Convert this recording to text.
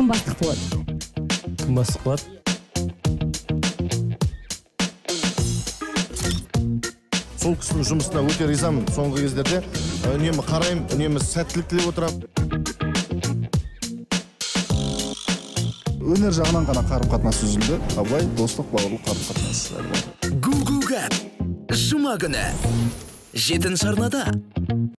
кім бастық болады? Кім бастық болады? Сол кісінің жұмысына өте ризамын. Соңғы кездерде үнемі қараймын, үнемі сәттілік тілеп отырамын. Өнер жағынан ғана қарым-қатынас үзілді, абай достық, бауырлық қарым-қатынас. Гу-гу-гат. Жұма күні 7-ші арнада.